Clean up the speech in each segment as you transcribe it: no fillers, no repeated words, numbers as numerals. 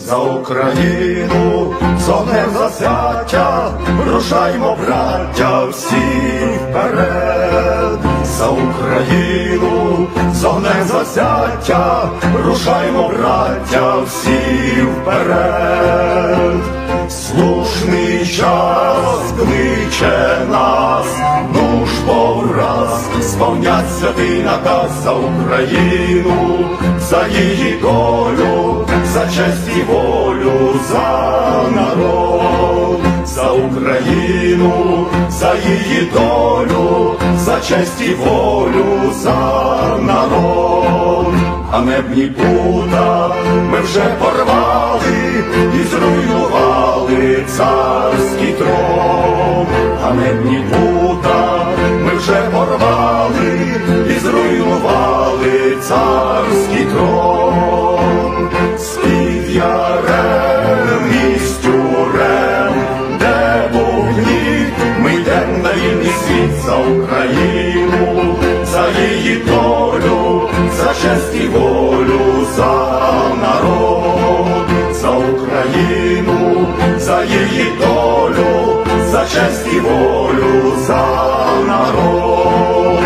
за Україну, з огнем засяття, рушаймо, браття, всі вперед, за Україну, з огнем засяття, рушаймо, браття, всі вперед. Слушний час кличе нас, ну ж повраз, сповнять святий наказ за Україну, за її долю, за честь і волю, за народ, за Україну, за її долю, за честь і волю, за народ. Ганебні пута ми вже порвали і зруйнували царський трон. Ганебні пута ми вже порвали і зруйнували царський трон. З-під ярем і з тюрем, де вогні, ми йдем на вільний світ за Україну, за її долю, за честь і волю, за народ, за Україну, за її долю, за честь і волю, за народ.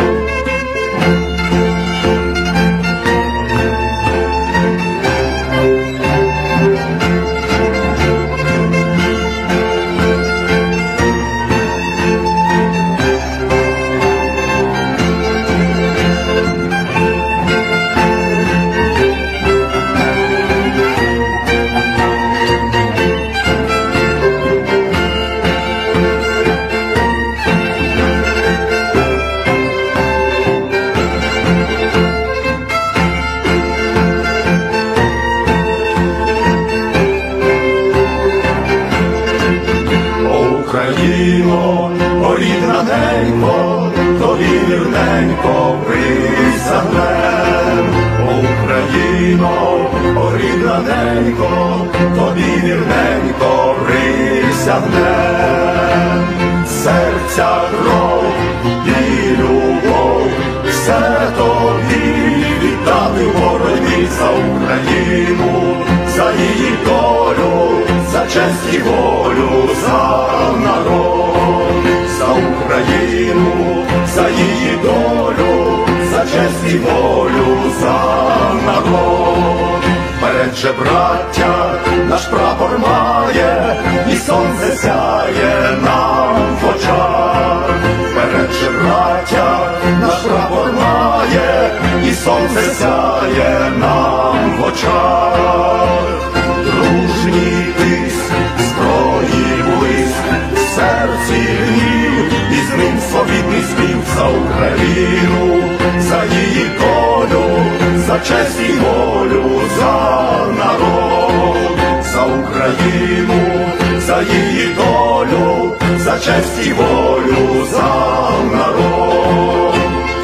Україно, о рідна ненько, тобі вірненько присягнем. О Україно, о рідна ненько, тобі вірненько присягнем. Серця кров і любов, все тобі віддати в боротьбі за Україну, за її долю, за честь і волю, за народ, за Україну, за її долю, за честь і волю, за народ. Вперед же, браття, наш прапор має, і сонце сяє нам в очах. Вперед же, браття, наш прапор має, і сонце сяє нам в очах. Дружній тиск, зброї блиск, в серці гнів, і з ним свобідний спів за Україну, за її долю, за честь і волю, за народ, за Україну, за її долю, за честь і волю, за народ.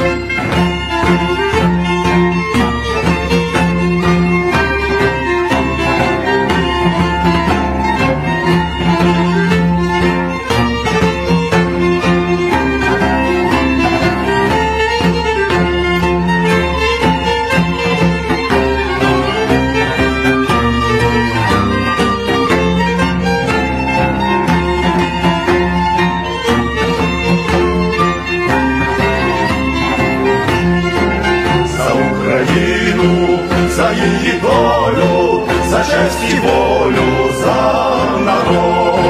За її долю, за честь і волю, за народ.